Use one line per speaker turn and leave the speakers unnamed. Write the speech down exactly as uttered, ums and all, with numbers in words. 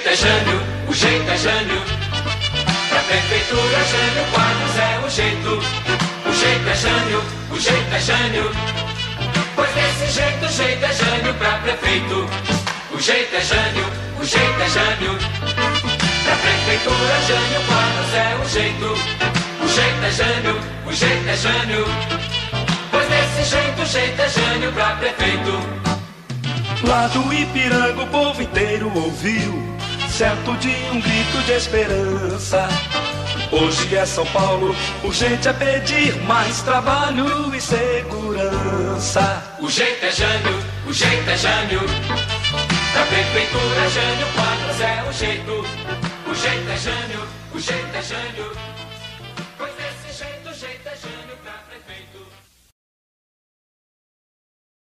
jeito é Jânio, o jeito é Jânio. Pra prefeitura Jânio Quadros é o jeito. O jeito é Jânio, o jeito é Jânio. Pois desse jeito, o jeito é Jânio pra prefeito. O jeito é Jânio, o jeito é Jânio. Pra prefeitura Jânio Quadros é o jeito. O jeito é Jânio, o jeito é Jânio. Pois desse jeito, o jeito é Jânio pra prefeito.
Lá do Ipiranga o povo inteiro ouviu, certo de um grito de esperança. Hoje é São Paulo, urgente é pedir mais trabalho e segurança.
O jeito é Jânio, o jeito é Jânio. Pra prefeitura Jânio Quadros é o jeito. O jeito é Jânio, o jeito é Jânio.